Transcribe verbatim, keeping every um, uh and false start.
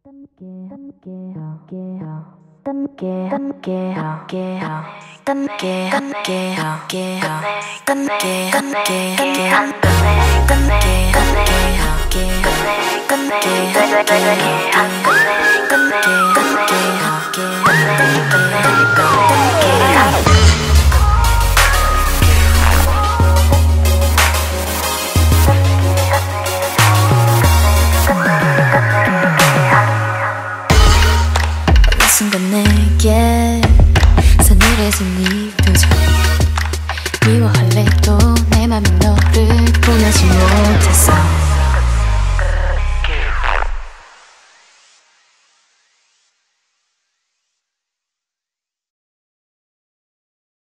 순간 내게 서늘해진 네 표정 미워할래 또 내 맘이 너를 보내지 못했어.